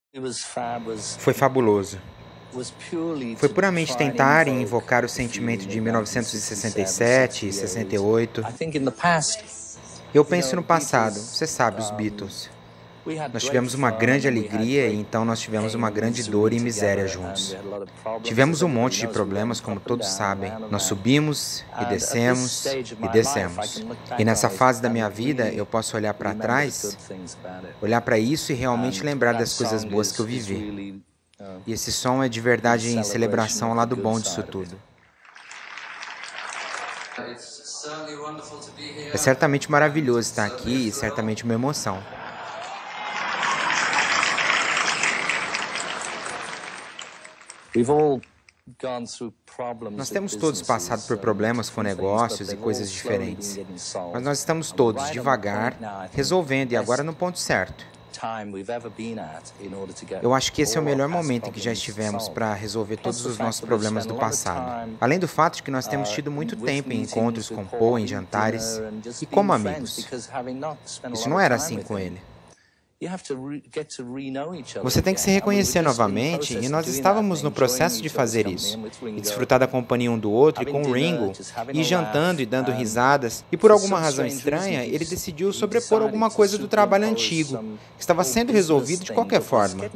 Foi fabuloso. Foi puramente tentar e invocar o sentimento de 1967 e 68. Eu penso no passado, você sabe, os Beatles. Nós tivemos uma grande alegria e então nós tivemos uma grande dor e miséria juntos. Tivemos um monte de problemas, como todos sabem. Nós subimos e descemos e descemos. E nessa fase da minha vida, eu posso olhar para trás, olhar para isso e realmente lembrar das coisas boas que eu vivi. E esse som é de verdade em celebração ao lado bom disso tudo. É certamente maravilhoso estar aqui e certamente uma emoção. Nós temos todos passado por problemas com negócios e coisas diferentes, mas nós estamos todos, devagar, resolvendo e agora no ponto certo. Eu acho que esse é o melhor momento em que já estivemos para resolver todos os nossos problemas do passado. Além do fato de que nós temos tido muito tempo em encontros com Paul, em jantares, e como amigos. Isso não era assim com ele. Você tem que se reconhecer novamente, e nós estávamos no processo de fazer isso, e desfrutar da companhia um do outro, e com o Ringo, e jantando e dando risadas, e por alguma razão estranha, ele decidiu sobrepor alguma coisa do trabalho antigo, que estava sendo resolvido de qualquer forma.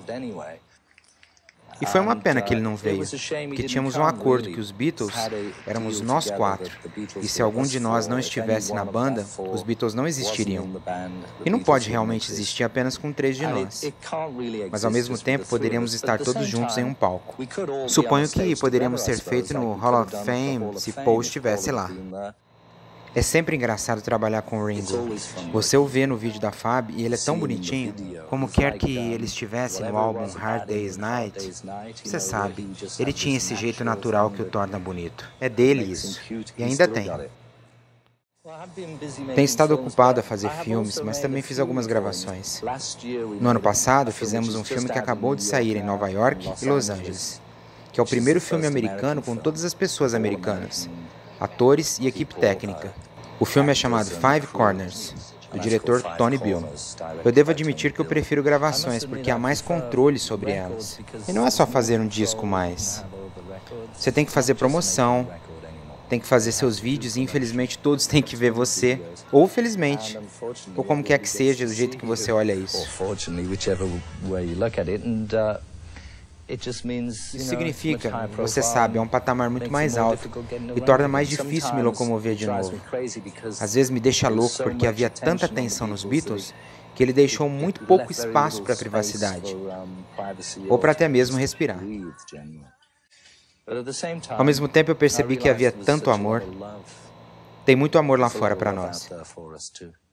E foi uma pena que ele não veio, porque tínhamos um acordo que os Beatles éramos nós quatro, e se algum de nós não estivesse na banda, os Beatles não existiriam. E não pode realmente existir apenas com 3 de nós. Mas ao mesmo tempo poderíamos estar todos juntos em um palco. Suponho que poderíamos ter feito no Hall of Fame se Paul estivesse lá. É sempre engraçado trabalhar com o Ringo. Você o vê no vídeo da Fab e ele é tão bonitinho, como quer que ele estivesse no álbum Hard Day's Night. Você sabe, ele tinha esse jeito natural que o torna bonito. É dele isso. E ainda tem. Tenho estado ocupado a fazer filmes, mas também fiz algumas gravações. No ano passado, fizemos um filme que acabou de sair em Nova York e Los Angeles, que é o primeiro filme americano com todas as pessoas americanas, atores e equipe técnica. O filme é chamado Five Corners, do diretor Tony Bill. Eu devo admitir que eu prefiro gravações, porque há mais controle sobre elas. E não é só fazer um disco mais. Você tem que fazer promoção, tem que fazer seus vídeos e infelizmente todos têm que ver você, ou felizmente, ou como quer que seja, do jeito que você olha isso. Isso significa, você sabe, é um patamar muito mais alto e torna mais difícil me locomover de novo. Às vezes me deixa louco porque havia tanta tensão nos Beatles que ele deixou muito pouco espaço para a privacidade, ou para até mesmo respirar. Ao mesmo tempo eu percebi que havia tanto amor. Tem muito amor lá fora para nós.